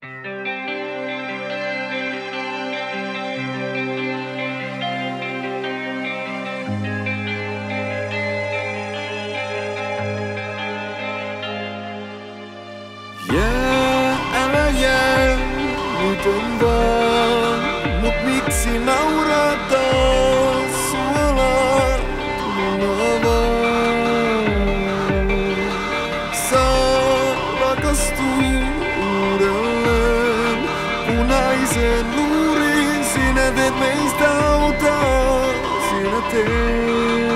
Jää, älä jää, nyt on vaan, mut miksi naurataan suolaa, tulla vaan. Saa rakastua uudelleen, punaisen luuriin, sinä teet meistä autaa, sinä teet.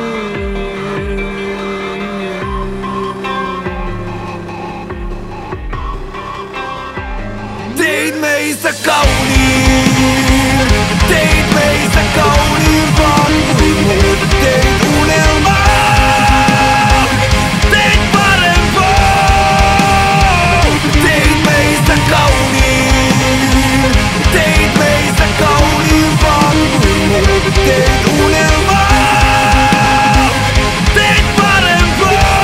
Teit meistä kauniin, teit meistä kauniin vaan kuin muut. Teit unelmaa, teit parempaa. Teit meistä kauniin, teit meistä kauniin vaan kuin muut. Teit unelmaa, teit parempaa.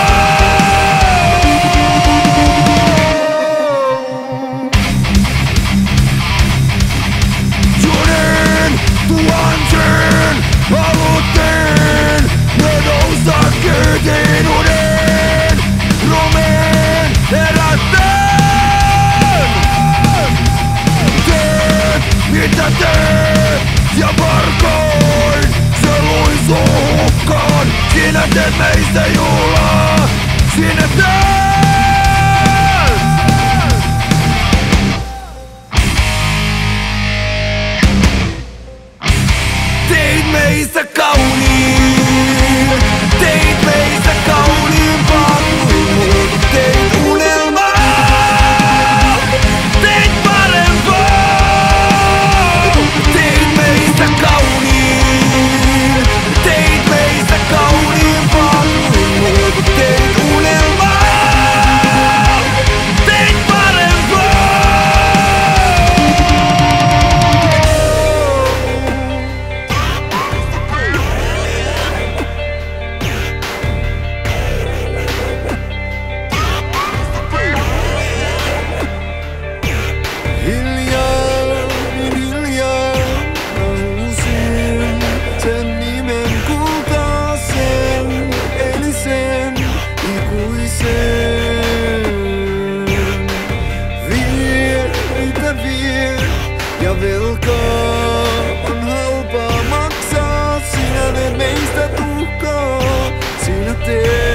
Tuhanteen aloitteen me nousta kyytiin uuden rumeen herätteen. Teet mitä teet ja varkoin se luisuu hukkaan. Sinä teet meistä juhlaa, sinä teet. Teit meistä kauniin, teit meistä kauniin vaan kuin muut. Teit unelmaa, teit parempaa. Teit meistä kauniin, teit meistä kauniin vaan kuin muut. Teit unelmaa, teit parempaa. Ja velkaa on halpaa maksaa, sinä teet meistä tuhkaa, sinä teet.